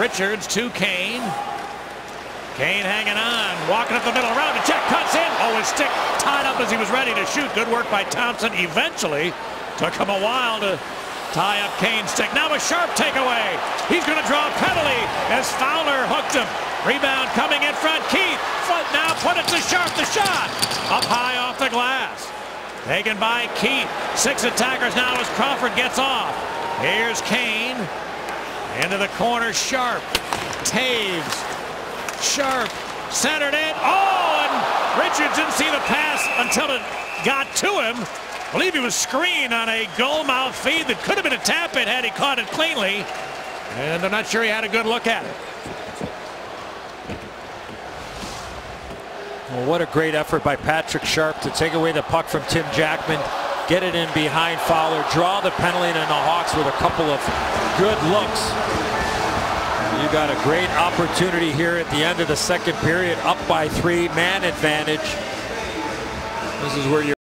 Richards to Kane. Kane hanging on, walking up the middle, around the check, cuts in. Oh, his stick tied up as he was ready to shoot. Good work by Thompson. Eventually, took him a while to tie up Kane's stick. Now a sharp takeaway. He's going to draw a penalty as Fowler hooked him. Rebound coming in front. Keith now put it to Sharp. The shot up high off the glass. Taken by Keith. 6 attackers now as Crawford gets off. Here's Kane. Into the corner. Sharp. Taves. Sharp. Centered in. Oh, and Richards didn't see the pass until it got to him. I believe he was screened on a goal mouth feed that could have been a tap in had he caught it cleanly. And I'm not sure he had a good look at it. Well, what a great effort by Patrick Sharp to take away the puck from Tim Jackman, get it in behind Fowler, draw the penalty, and the Hawks with a couple of good looks. You got a great opportunity here at the end of the second period, up by 3, man advantage. This is where you're